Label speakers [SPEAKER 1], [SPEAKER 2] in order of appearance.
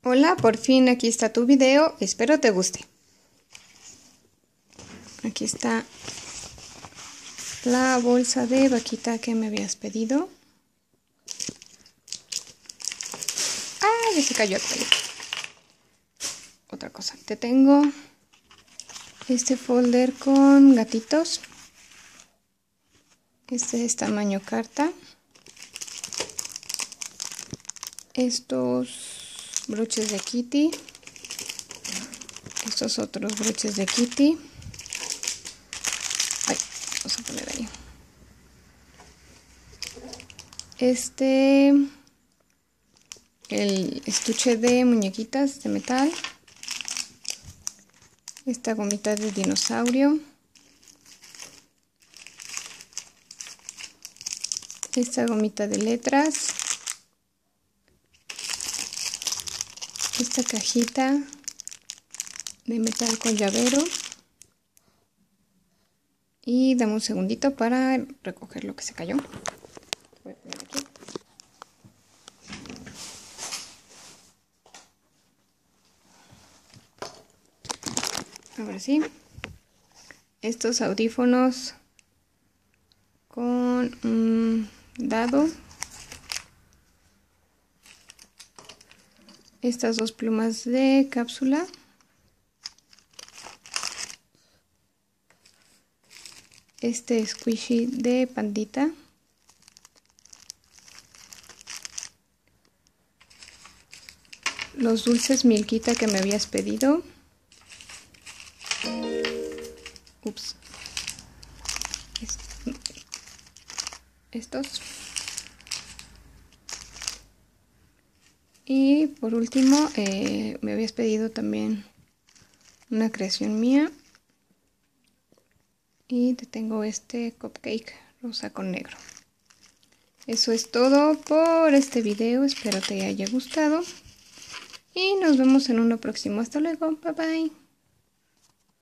[SPEAKER 1] Hola, por fin aquí está tu video, espero te guste. Aquí está la bolsa de vaquita que me habías pedido. ¡Ah! Ya se cayó el palito. Otra cosa, te tengo este folder con gatitos. Este es tamaño carta. Estos broches de Kitty. Estos otros broches de Kitty. Ay, vamos a poner ahí. El estuche de muñequitas de metal. Esta gomita de dinosaurio. Esta gomita de letras. Esta cajita de metal con llavero. Y dame un segundito para recoger lo que se cayó. Voy a poner aquí. Ahora sí. Estos audífonos con un dado. Estas dos plumas de cápsula. Este squishy de pandita. Los dulces Milquita que me habías pedido. Ups. Estos. Y por último, me habías pedido también una creación mía. Y te tengo este cupcake rosa con negro. Eso es todo por este video. Espero te haya gustado. Y nos vemos en uno próximo. Hasta luego. Bye bye.